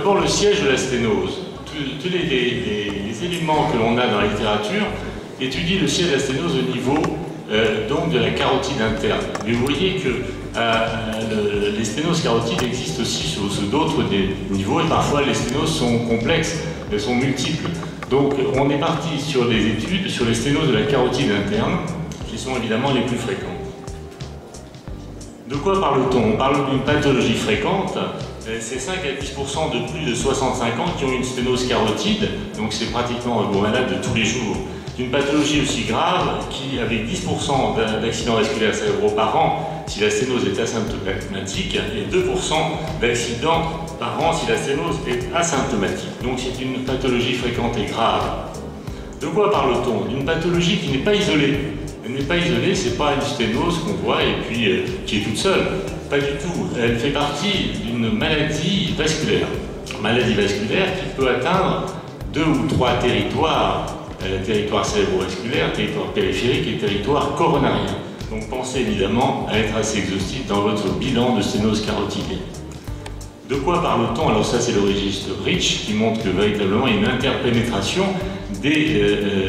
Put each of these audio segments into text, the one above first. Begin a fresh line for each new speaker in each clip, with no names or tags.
d'abord le siège de la sténose. Tous les éléments que l'on a dans la littérature étudient le siège de la sténose au niveau donc de la carotide interne. Mais vous voyez que les sténoses carotides existent aussi sur d'autres niveaux, et parfois les sténoses sont complexes, elles sont multiples. Donc on est parti sur des études sur les sténoses de la carotide interne, qui sont évidemment les plus fréquentes. De quoi parle-t-on? On parle d'une pathologie fréquente. C'est 5 à 10% de plus de 65 ans qui ont une sténose carotide, donc c'est pratiquement un malade de tous les jours. Une pathologie aussi grave qui, avec 10% d'accidents vasculaires cérébraux par an, si la sténose est asymptomatique, et 2% d'accidents par an si la sténose est asymptomatique. Donc c'est une pathologie fréquente et grave. De quoi parle-t-on? D'une pathologie qui n'est pas isolée. Elle n'est pas isolée, c'est pas une sténose qu'on voit et puis qui est toute seule. Pas du tout. Elle fait partie d'une maladie vasculaire. Maladie vasculaire qui peut atteindre 2 ou 3 territoires. Territoire cérébrovasculaire, territoire périphérique et territoire coronarien. Donc pensez évidemment à être assez exhaustif dans votre bilan de sténose carotidée. De quoi parle-t-on? Alors ça c'est le registre Rich qui montre que véritablement il y a une interpénétration des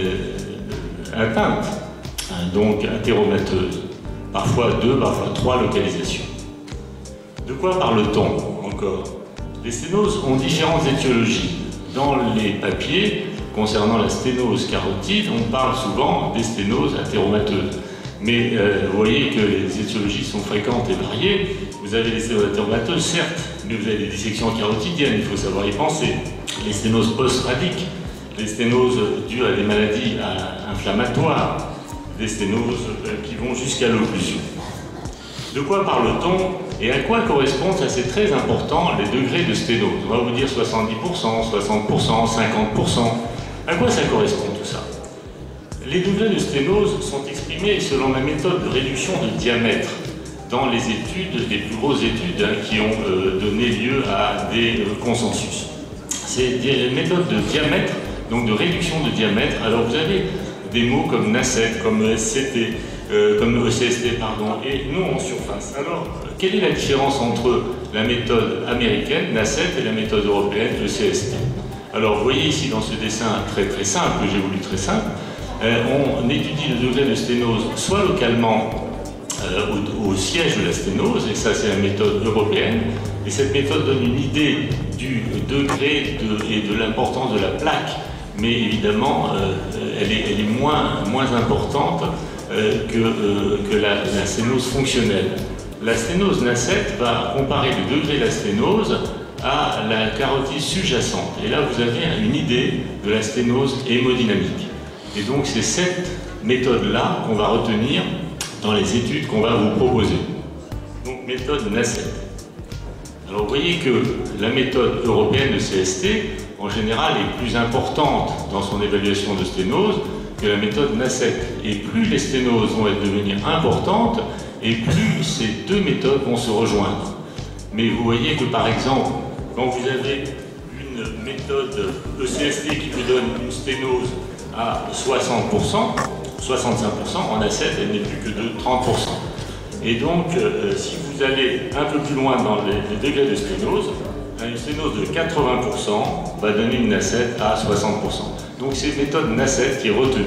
atteintes, donc athéromateuses. Parfois 2, parfois 3 localisations. De quoi parle-t-on encore? Les sténoses ont différentes étiologies. Dans les papiers, concernant la sténose carotide, on parle souvent des sténoses athéromateuses. Mais vous voyez que les étiologies sont fréquentes et variées. Vous avez les sténoses athéromateuses, certes, mais vous avez des dissections carotidiennes, il faut savoir y penser. Les sténoses post-radiques, les sténoses dues à des maladies inflammatoires, des sténoses qui vont jusqu'à l'occlusion. De quoi parle-t-on et à quoi correspondent, ça c'est très important, les degrés de sténose? On va vous dire 70%, 60%, 50%. À quoi ça correspond tout ça? Les degrés de sténose sont exprimés selon la méthode de réduction de diamètre dans les études, les plus grosses études qui ont donné lieu à des consensus. C'est des méthodes de diamètre, donc de réduction de diamètre. Alors vous avez des mots comme NACET, comme ESCT, comme ECST, pardon, et non en surface. Alors, quelle est la différence entre la méthode américaine, NACET, et la méthode européenne, ECST? Alors, vous voyez ici dans ce dessin très simple, que j'ai voulu très simple, on étudie le degré de sténose soit localement au siège de la sténose, et ça c'est la méthode européenne, et cette méthode donne une idée du degré et de l'importance de la plaque, mais évidemment elle est moins importante que la sténose fonctionnelle. La sténose NACET va comparer le degré de la sténose à la carotide sous-jacente. Et là, vous avez une idée de la sténose hémodynamique. Et donc, c'est cette méthode-là qu'on va retenir dans les études qu'on va vous proposer. Donc, méthode NACET. Alors, vous voyez que la méthode européenne de CST, en général, est plus importante dans son évaluation de sténose que la méthode NACET. Et plus les sténoses vont devenir importantes, et plus ces deux méthodes vont se rejoindre. Mais vous voyez que, par exemple, quand vous avez une méthode ECST qui vous donne une sténose à 60%, 65%, en NACET, elle n'est plus que de 30%. Et donc, si vous allez un peu plus loin dans les degrés de sténose, une sténose de 80% va donner une NACET à 60%. Donc, c'est une méthode NACET qui est retenue.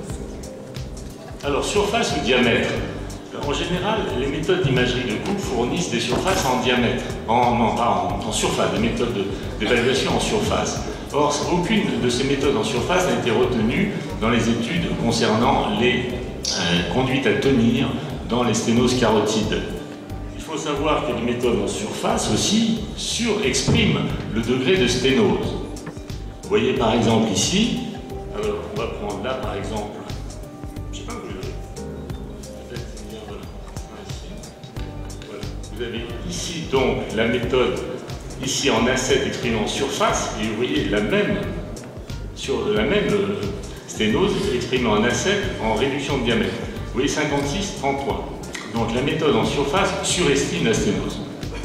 Alors, surface ou diamètre? En général, les méthodes d'imagerie de coupe fournissent des surfaces en diamètre, en surface, des méthodes d'évaluation en surface. Or, aucune de ces méthodes en surface n'a été retenue dans les études concernant les conduites à tenir dans les sténoses carotides. Il faut savoir que les méthodes en surface aussi surexpriment le degré de sténose. Vous voyez par exemple ici, alors on va prendre là par exemple, je sais pas où je vais. Vous avez ici donc la méthode, ici en NACET exprimée en surface, et vous voyez la même sténose exprimée en NACET en réduction de diamètre. Vous voyez 56, 33. Donc la méthode en surface surestime la sténose.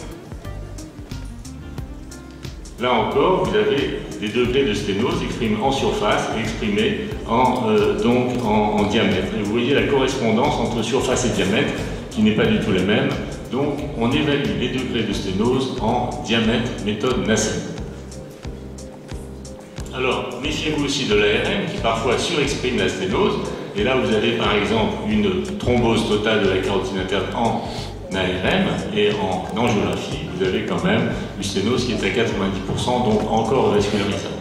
Là encore, vous avez des degrés de sténose exprimés en surface et exprimés en diamètre. Et vous voyez la correspondance entre surface et diamètre qui n'est pas du tout la même. Donc on évalue les degrés de sténose en diamètre, méthode NACET. Alors, méfiez-vous aussi de l'ARM qui parfois surexprime la sténose. Et là, vous avez par exemple une thrombose totale de la carotide interne en ARM et en angiographie, vous avez quand même une sténose qui est à 90%, donc encore vascularisable.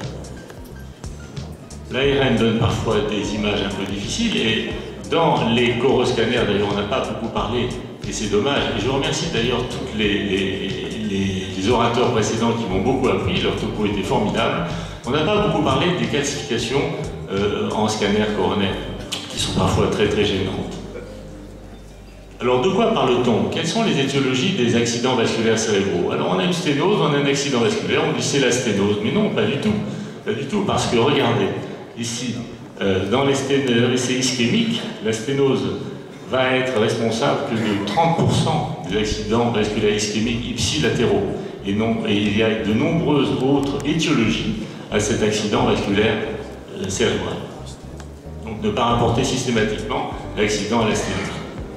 L'ARM donne parfois des images un peu difficiles et dans les coroscanners, d'ailleurs, on n'a pas beaucoup parlé et c'est dommage. Et je remercie d'ailleurs tous les orateurs précédents qui m'ont beaucoup appris, leur topo était formidable. On n'a pas beaucoup parlé des calcifications en scanner coronaire, qui sont parfois très très gênantes. Alors de quoi parle-t-on? Quelles sont les étiologies des accidents vasculaires cérébraux? Alors on a une sténose, on a un accident vasculaire, on dit c'est la sténose, mais non, pas du tout. Pas du tout, parce que regardez, ici, dans les essais ischémiques, la sténose va être responsable que de 30% des accidents vasculaires ischémiques ipsilatéraux. Et il y a de nombreuses autres étiologies à cet accident vasculaire cérébral. Donc ne pas rapporter systématiquement l'accident à la sténose.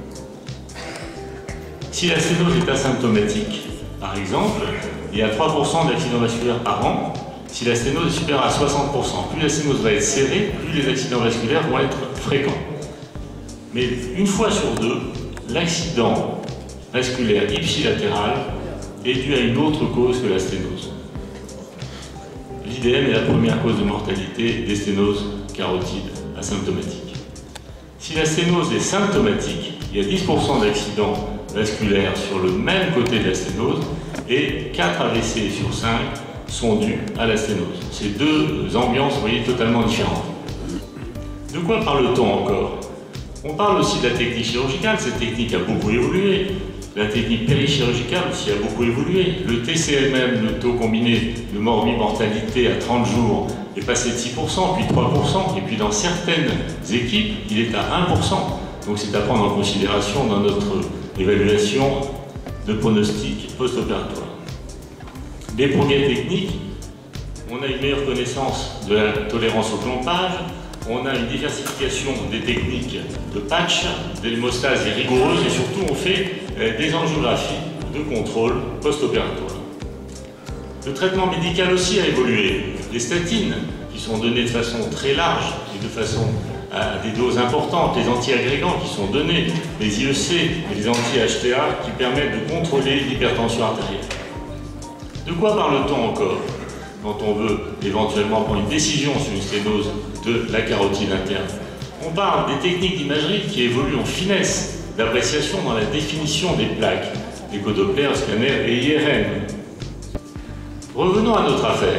Si la sténose est asymptomatique, par exemple, il y a 3% d'accidents vasculaires par an. Si la sténose est supérieure à 60%, plus la sténose va être serrée, plus les accidents vasculaires vont être fréquents. Mais une fois sur deux, l'accident vasculaire ipsilatéral est dû à une autre cause que la sténose. L'IDM est la première cause de mortalité des sténoses carotides asymptomatiques. Si la sténose est symptomatique, il y a 10% d'accidents vasculaires sur le même côté de la sténose et 4 AVC sur 5 sont dus à la sténose. Ces deux ambiances, vous voyez, totalement différentes. De quoi parle-t-on encore? On parle aussi de la technique chirurgicale. Cette technique a beaucoup évolué. La technique périchirurgicale aussi a beaucoup évolué. Le TCMM, le taux combiné de morbi-mortalité à 30 jours, est passé de 6%, puis 3%, et puis dans certaines équipes, il est à 1%. Donc c'est à prendre en considération dans notre évaluation de pronostic post-opératoire. Des progrès techniques, on a une meilleure connaissance de la tolérance au clampage, on a une diversification des techniques de patch, d'hémostase rigoureuse et surtout on fait des angiographies de contrôle post-opératoire. Le traitement médical aussi a évolué. Les statines qui sont données de façon très large et de façon à des doses importantes, les antiagrégants qui sont donnés, les IEC et les anti-HTA qui permettent de contrôler l'hypertension artérielle. De quoi parle-t-on encore quand on veut éventuellement prendre une décision sur une sténose de la carotide interne? On parle des techniques d'imagerie qui évoluent en finesse d'appréciation dans la définition des plaques, écho-doppler, scanner et IRM. Revenons à notre affaire.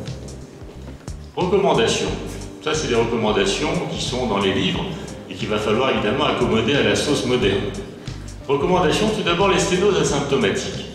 Recommandations. Ça, c'est des recommandations qui sont dans les livres et qu'il va falloir évidemment accommoder à la sauce moderne. Recommandations, tout d'abord, les sténoses asymptomatiques.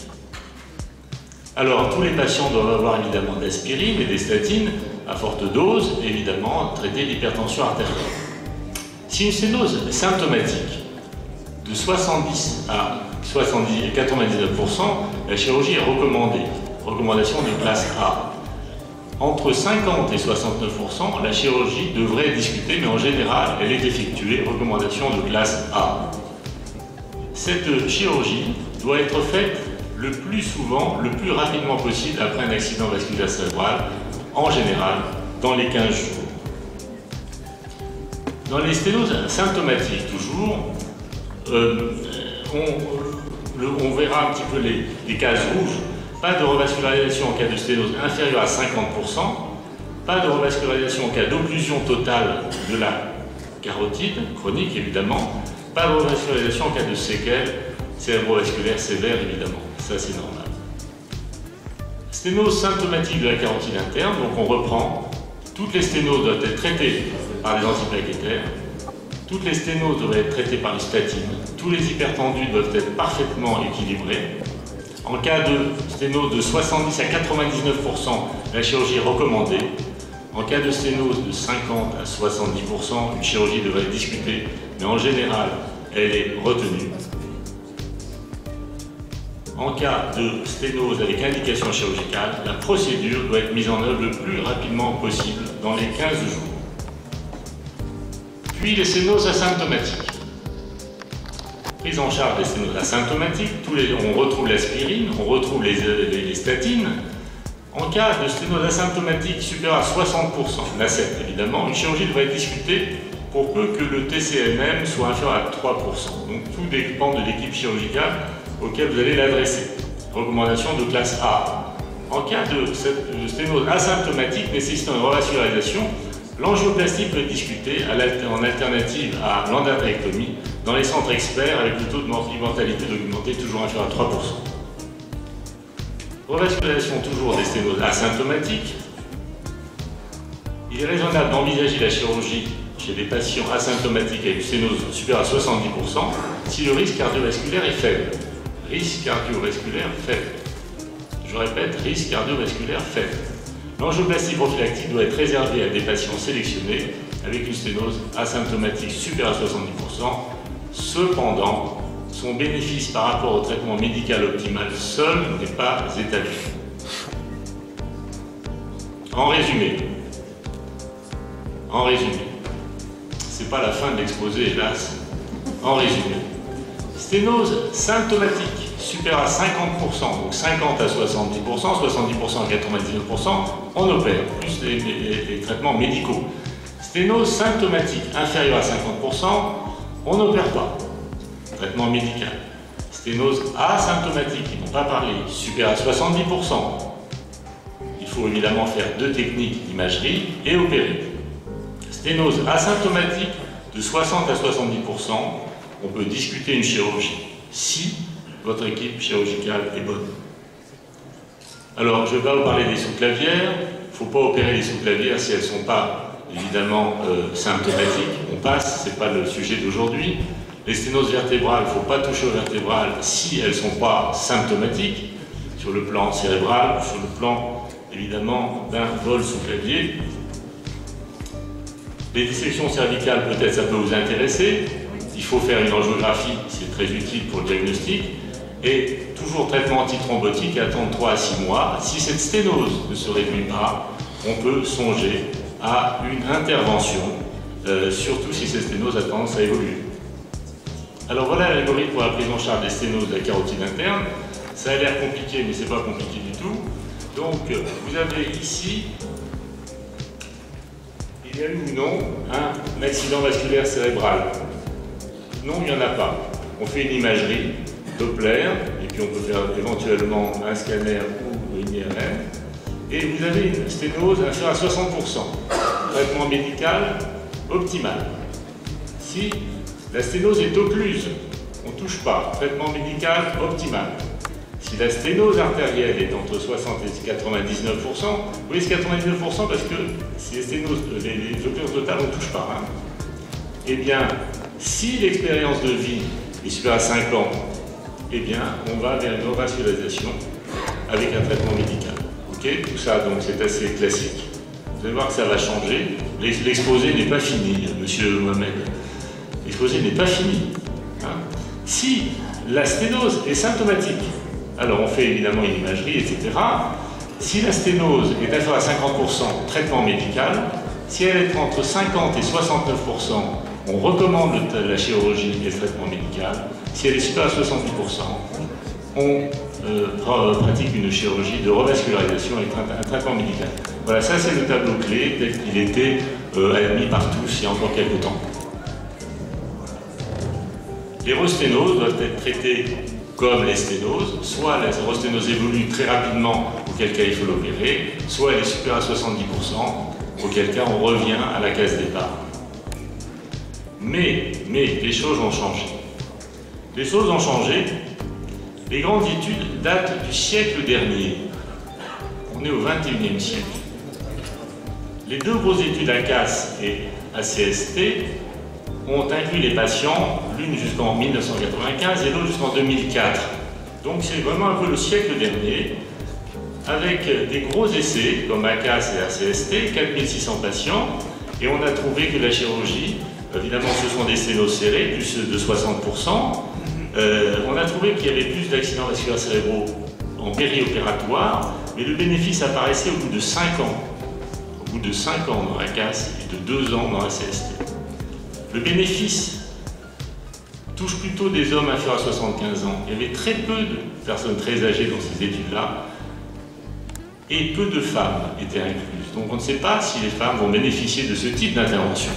Alors, tous les patients doivent avoir évidemment d'aspirine et des statines à forte dose, évidemment, traiter l'hypertension artérielle. Si une sténose symptomatique de 70 à 99%, la chirurgie est recommandée. Recommandation de classe A. Entre 50 et 69%, la chirurgie devrait être discutée, mais en général, elle est effectuée. Recommandation de classe A. Cette chirurgie doit être faite le plus souvent, le plus rapidement possible après un accident vasculaire cérébral, en général, dans les 15 jours. Dans les sténoses symptomatiques, toujours, on verra un petit peu les cases rouges. Pas de revascularisation en cas de sténose inférieure à 50%, pas de revascularisation en cas d'occlusion totale de la carotide, chronique évidemment, pas de revascularisation en cas de séquelles cérébrovasculaires sévères évidemment, ça c'est normal. Sténose symptomatique de la carotide interne, donc on reprend, toutes les sténoses doivent être traitées par les antiplaquettaires, toutes les sténoses doivent être traitées par les statines, tous les hypertendus doivent être parfaitement équilibrés. En cas de sténose de 70 à 99%, la chirurgie est recommandée. En cas de sténose de 50 à 70%, une chirurgie devrait être discutée, mais en général, elle est retenue. En cas de sténose avec indication chirurgicale, la procédure doit être mise en œuvre le plus rapidement possible, dans les 15 jours. Puis les sténoses asymptomatiques. Prise en charge des sténoses asymptomatiques, on retrouve l'aspirine, on retrouve les statines. En cas de sténose asymptomatique supérieure à 60%, l'ACEP évidemment, une chirurgie devrait être discutée pour peu que le TCNM soit inférieur à 3%. Donc tout dépend de l'équipe chirurgicale auquel vous allez l'adresser. Recommandation de classe A. En cas de sténose asymptomatique nécessitant une revascularisation, l'angioplastie peut être discutée en alternative à l'endarterectomie dans les centres experts avec le taux de mortalité documenté toujours inférieur à 3%. Revascularisation toujours des sténoses asymptomatiques. Il est raisonnable d'envisager la chirurgie chez des patients asymptomatiques avec une sténose supérieure à 70% si le risque cardiovasculaire est faible. Risque cardiovasculaire faible. Je répète, risque cardiovasculaire faible. L'angioplastie prophylactique doit être réservée à des patients sélectionnés avec une sténose asymptomatique supérieure à 70%. Cependant, son bénéfice par rapport au traitement médical optimal seul n'est pas établi. En résumé, c'est pas la fin de l'exposé, hélas. En résumé, sténose symptomatique supérieure à 50%, donc 50 à 70%, 70% à 99%, on opère, plus les traitements médicaux. Sténose symptomatique inférieure à 50%, on n'opère pas. Traitement médical. Sténose asymptomatique, ils n'ont pas parlé, supérieure à 70%. Il faut évidemment faire 2 techniques d'imagerie et opérer. Sténose asymptomatique de 60 à 70%, on peut discuter une chirurgie si votre équipe chirurgicale est bonne. Alors, je ne vais pas vous parler des sous-clavières. Il ne faut pas opérer les sous-clavières si elles ne sont pas évidemment symptomatiques. On passe, ce n'est pas le sujet d'aujourd'hui. Les sténoses vertébrales, il ne faut pas toucher aux vertébrales si elles ne sont pas symptomatiques, sur le plan cérébral, sur le plan évidemment d'un vol sous-clavier. Les dissections cervicales, peut-être ça peut vous intéresser. Il faut faire une angiographie, c'est très utile pour le diagnostic. Et toujours traitement antithrombotique et attendre 3 à 6 mois. Si cette sténose ne se réduit pas, on peut songer à une intervention, surtout si cette sténose a tendance à évoluer. Alors voilà l'algorithme pour la prise en charge des sténoses de la carotide interne. Ça a l'air compliqué, mais c'est pas compliqué du tout. Donc vous avez ici, il y a eu ou non un accident vasculaire cérébral. Non, il n'y en a pas. On fait une imagerie Doppler, et puis on peut faire éventuellement un scanner ou une IRM. Et vous avez une sténose inférieure à 60%. Traitement médical optimal. Si la sténose est occluse, on ne touche pas. Traitement médical optimal. Si la sténose artérielle est entre 60 et 99%, vous voyez ce 99% parce que si les sténoses, les occlusions totales, on ne touche pas. Hein. Eh bien, si l'expérience de vie est supérieure à 5 ans, eh bien, on va vers une revascularisation avec un traitement médical. Ok, tout ça, donc, c'est assez classique. Vous allez voir que ça va changer. L'exposé n'est pas fini, monsieur Mohamed. L'exposé n'est pas fini. Hein. Si la sténose est symptomatique, alors on fait évidemment une imagerie, etc. Si la sténose est inférieure à 50%, traitement médical. Si elle est entre 50 et 69%, on recommande la chirurgie et le traitement médical. Si elle est supérieure à 70%, on pratique une chirurgie de revascularisation avec un traitement médical. Voilà, ça c'est le tableau clé tel qu'il était admis par tous il y a encore quelques temps. Les rosténoses doivent être traitées comme les sténoses, soit la rosténose évolue très rapidement, auquel cas il faut l'opérer, soit elle est supérieure à 70%, auquel cas on revient à la case départ. Mais les choses ont changé. Les choses ont changé. Les grandes études datent du siècle dernier. On est au XXIe siècle. Les 2 grosses études ACAS et ACST ont inclus les patients, l'une jusqu'en 1995 et l'autre jusqu'en 2004. Donc c'est vraiment un peu le siècle dernier, avec des gros essais comme ACAS et ACST, 4600 patients, et on a trouvé que la chirurgie, évidemment ce sont des sténoses serrées, plus de 60%, on a trouvé qu'il y avait plus d'accidents vasculaires cérébraux en périopératoire, mais le bénéfice apparaissait au bout de 5 ans. Au bout de 5 ans dans ACAS et de 2 ans dans ACST. Le bénéfice touche plutôt des hommes inférieurs à 75 ans. Il y avait très peu de personnes très âgées dans ces études-là. et peu de femmes étaient incluses. Donc on ne sait pas si les femmes vont bénéficier de ce type d'intervention.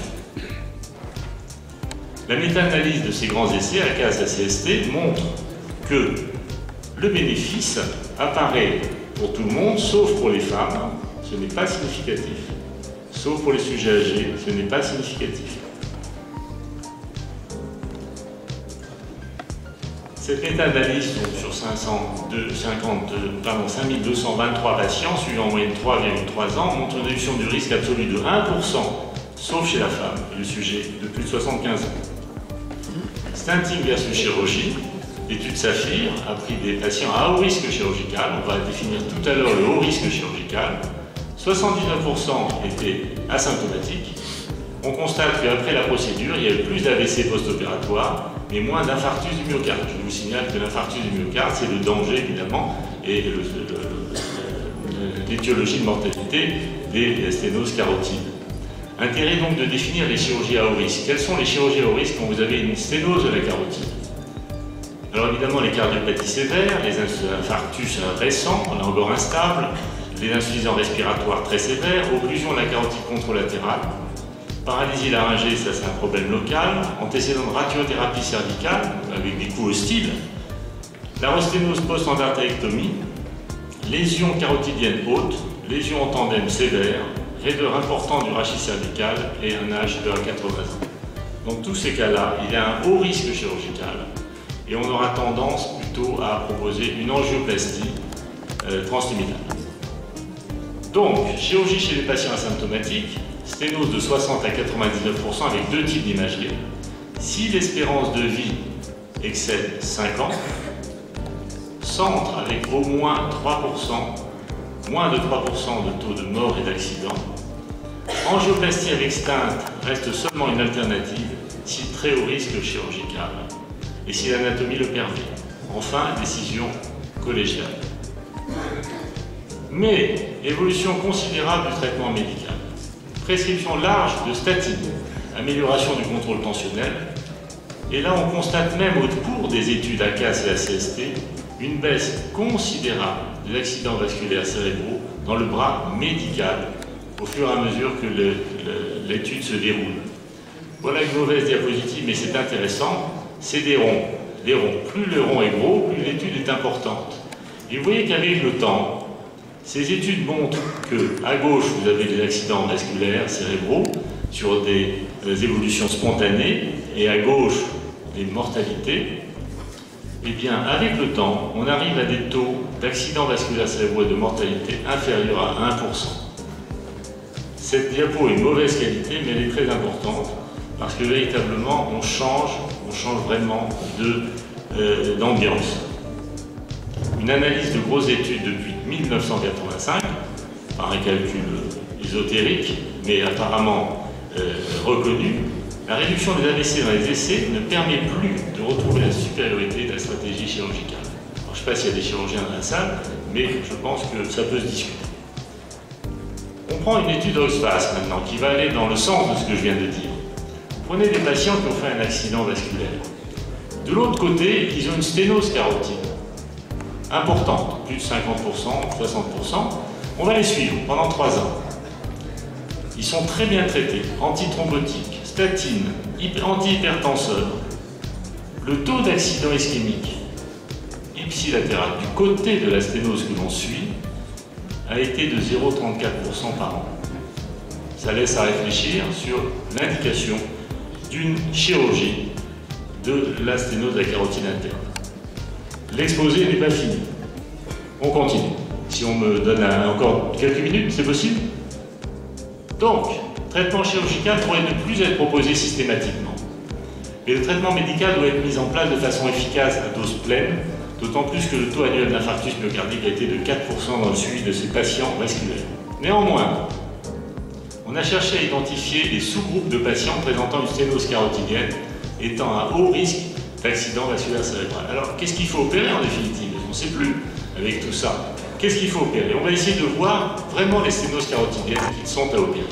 La méta-analyse de ces grands essais, ACAS-ACST, montre que le bénéfice apparaît pour tout le monde, sauf pour les femmes, ce n'est pas significatif. Sauf pour les sujets âgés, ce n'est pas significatif. Cette méta-analyse sur 5223 patients suivant en moyenne 3,3 ans montre une réduction du risque absolu de 1%, sauf chez la femme et le sujet de plus de 75 ans. Stenting versus chirurgie, l'étude Saphir a pris des patients à haut risque chirurgical, on va définir tout à l'heure le haut risque chirurgical, 79% étaient asymptomatiques. On constate qu'après la procédure, il y a eu plus d'AVC post-opératoire, mais moins d'infarctus du myocarde. Je vous signale que l'infarctus du myocarde, c'est le danger évidemment, et l'étiologie de mortalité des sténoses carotides. Intérêt donc de définir les chirurgies à haut risque. Quelles sont les chirurgies à haut risque quand vous avez une sténose de la carotide? Alors évidemment les cardiopathies sévères, les infarctus récents, on est encore instable, les insuffisances respiratoires très sévères, occlusion de la carotide contralatérale, paralysie laryngée, ça c'est un problème local, antécédent de radiothérapie cervicale avec des coups hostiles, l'arosténose post-endartérectomie, lésion carotidienne haute, lésion en tandem sévère, raideur importante du rachis cervical et un âge de 80 ans. Donc tous ces cas-là, il y a un haut risque chirurgical et on aura tendance plutôt à proposer une angioplastie transluminale. Donc, chirurgie chez les patients asymptomatiques, sténose de 60 à 99% avec deux types d'imagerie. Si l'espérance de vie excède 5 ans, centre avec au moins 3%, moins de 3% de taux de mort et d'accident. Angioplastie avec stent reste seulement une alternative si très haut risque chirurgical et si l'anatomie le permet. Enfin, décision collégiale. Mais, évolution considérable du traitement médical. Prescription large de statine, amélioration du contrôle tensionnel. Et là, on constate même au cours des études ACAS et ACST une baisse considérable des accidents vasculaires cérébraux dans le bras médical au fur et à mesure que l'étude se déroule. Voilà une mauvaise diapositive, mais c'est intéressant. C'est des ronds. Les ronds. Plus le rond est gros, plus l'étude est importante. Et vous voyez qu'avec le temps, ces études montrent qu'à gauche, vous avez des accidents vasculaires cérébraux sur des évolutions spontanées, et à gauche, des mortalités. Eh bien, avec le temps, on arrive à des taux d'accidents vasculaires cérébraux et de mortalité inférieurs à 1%. Cette diapo est de mauvaise qualité, mais elle est très importante, parce que véritablement, on change vraiment d'ambiance. Une analyse de grosses études depuis 1985, par un calcul ésotérique, mais apparemment reconnu, la réduction des AVC dans les essais ne permet plus de retrouver la supériorité de la stratégie chirurgicale. Alors, je ne sais pas s'il y a des chirurgiens dans la salle, mais je pense que ça peut se discuter. On prend une étude Oxfast maintenant, qui va aller dans le sens de ce que je viens de dire. Vous prenez des patients qui ont fait un accident vasculaire. De l'autre côté, ils ont une sténose carotide importante, plus de 50%, 60%. On va les suivre pendant 3 ans. Ils sont très bien traités, antithrombotiques, statine, antihypertenseurs. Le taux d'accident ischémique ipsilatéral du côté de la sténose que l'on suit a été de 0,34% par an. Ça laisse à réfléchir sur l'indication d'une chirurgie de la sténose de la carotide interne. L'exposé n'est pas fini. On continue. Si on me donne encore quelques minutes, c'est possible? Donc, traitement chirurgical pourrait ne plus être proposé systématiquement. Mais le traitement médical doit être mis en place de façon efficace à dose pleine, d'autant plus que le taux annuel d'infarctus myocardique a été de 4% dans le suivi de ces patients vasculaires. Néanmoins, on a cherché à identifier les sous-groupes de patients présentant une sténose carotidienne étant à haut risque d'accident vasculaire cérébral. Alors, qu'est-ce qu'il faut opérer en définitive? On ne sait plus avec tout ça. Qu'est-ce qu'il faut opérer? On va essayer de voir vraiment les sténoses carotidiennes qui sont à opérer.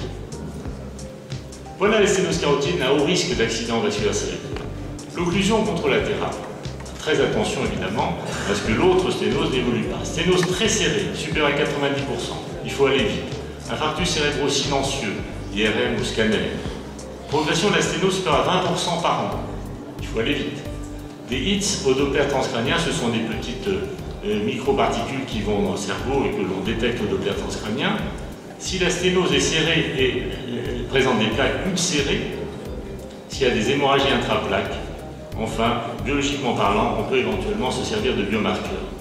Voilà les sténoses carotidiennes à haut risque d'accident vasculaire cérébral. L'occlusion contralatérale. Très attention évidemment à ce que l'autre sténose n'évolue pas. Sténose très serrée, supérieure à 90%, il faut aller vite. Infarctus cérébro-silencieux, IRM ou scanner. Progression de la sténose supérieure à 20% par an, il faut aller vite. Des hits au Doppler transcrânien, ce sont des petites microparticules qui vont dans le cerveau et que l'on détecte au Doppler transcrânien. Si la sténose est serrée et présente des plaques ulcérées, s'il y a des hémorragies intraplaques, enfin, biologiquement parlant, on peut éventuellement se servir de biomarqueurs.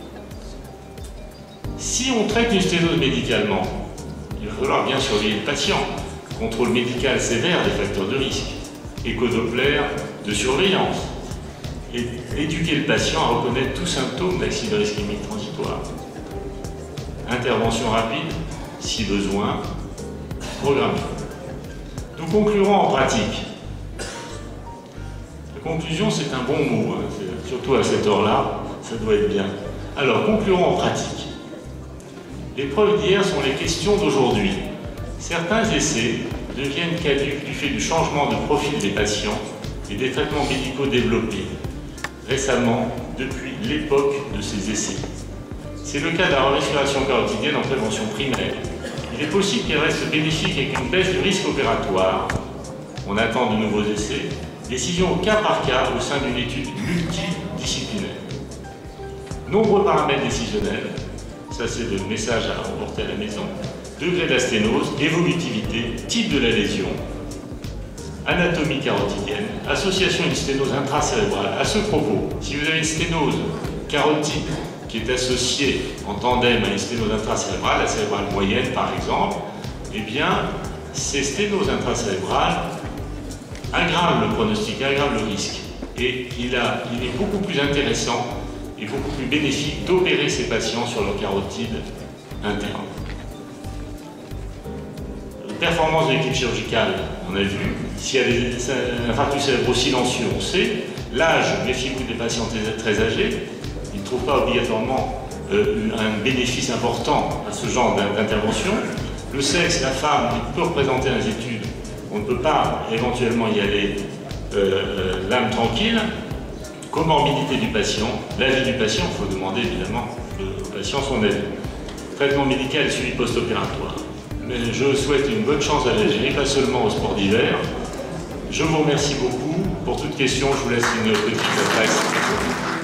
Si on traite une sténose médicalement, il va falloir bien surveiller le patient. Contrôle médical sévère des facteurs de risque, écho-Doppler de surveillance, et éduquer le patient à reconnaître tout symptôme d'accident ischémique transitoire. Intervention rapide, si besoin, programmée. Nous conclurons en pratique. La conclusion, c'est un bon mot, hein, surtout à cette heure-là, ça doit être bien. Alors, conclurons en pratique. Les preuves d'hier sont les questions d'aujourd'hui. Certains essais deviennent caducs du fait du changement de profil des patients et des traitements médicaux développés récemment depuis l'époque de ces essais. C'est le cas de la respiration carotidienne en prévention primaire. Il est possible qu'elle reste bénéfique avec une baisse du risque opératoire. On attend de nouveaux essais. Décision au cas par cas au sein d'une étude multidisciplinaire. Nombreux paramètres décisionnels, ça c'est le message à emporter à la maison. Degré de la sténose, évolutivité, type de la lésion, anatomie carotidienne, association à une sténose intracérébrale. À ce propos, si vous avez une sténose carotide qui est associée en tandem à une sténose intracérébrale, la cérébrale moyenne par exemple, eh bien, ces sténoses intracérébrales aggravent le pronostic, aggravent le risque. Et il est beaucoup plus intéressant et beaucoup plus bénéfique d'opérer ces patients sur leur carotide interne. Performance de l'équipe chirurgicale, on a vu. S'il y a des infarctus cérébro-silencieux, on sait. L'âge, méfiez-vous des patients très âgés. Ils ne trouvent pas obligatoirement un bénéfice important à ce genre d'intervention. Le sexe, la femme, il peut représenter dans les études. On ne peut pas éventuellement y aller l'âme tranquille. Comorbidité du patient, l'avis du patient, il faut demander évidemment au patient son avis. Traitement médical et suivi post-opératoire. Mais je souhaite une bonne chance à l'Algérie, pas seulement au sport d'hiver. Je vous remercie beaucoup. Pour toute question, je vous laisse une petite adresse.